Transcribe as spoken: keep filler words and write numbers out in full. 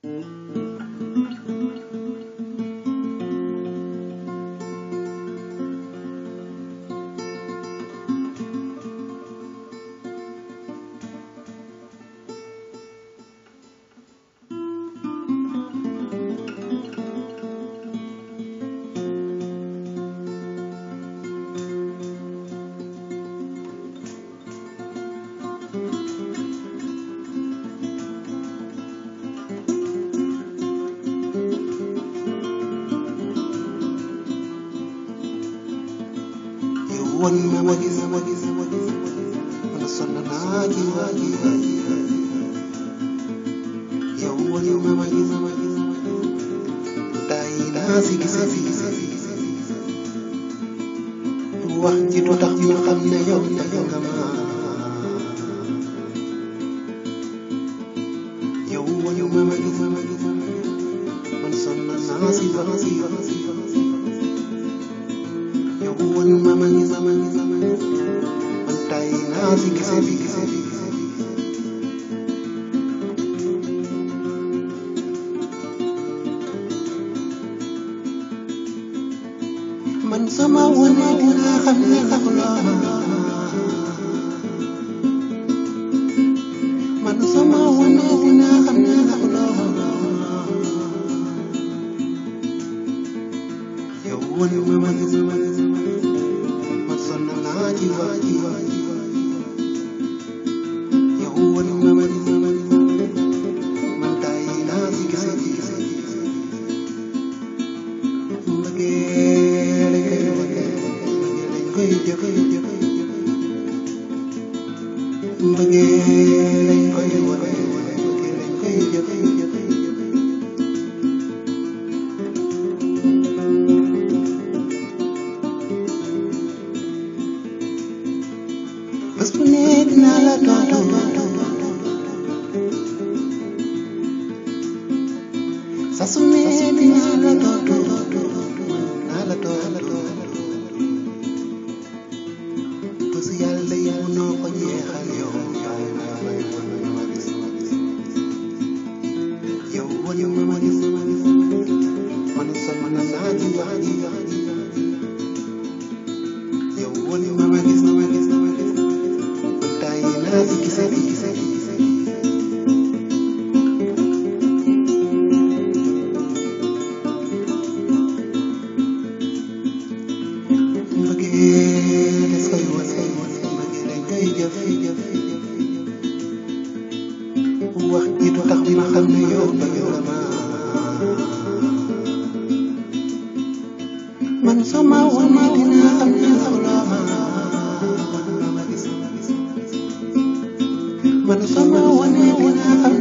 One mama is a one is a one is a one son of Nagi Wagi. Yo, one mama is a one is a one. Diana Ziggy Ziggy Ziggy. What you do, that you have never done. Yo, one mama is a one is a one son of Nagi Wagi. One mama is a man is a man, one time I think it's a big, it's a big, it's a big. Man sama wana wana kami takula. Man sama wana wana kami takula. Yo one mama is a man is a man. Jiwa jiwa jiwa ya huwa ni mama ni mama ni mantai na zigi zigi zigi magere magere koi je koi je magere koi wa magere koi je koi je Nala toto Sasume nala toto Nala toto Pusi yalla yuno ko jeexal yow yow woni mama ni man sama na naji waji yow woni mama ni sama ni Ziggy ziggy ziggy ziggy. Magere say what say what magere kay jëf jëf jëf. Wax ji du tax ma xam ne yow bëgg nga ma. Man sama wane dina xam ne solo ma. Man sama wane dina xam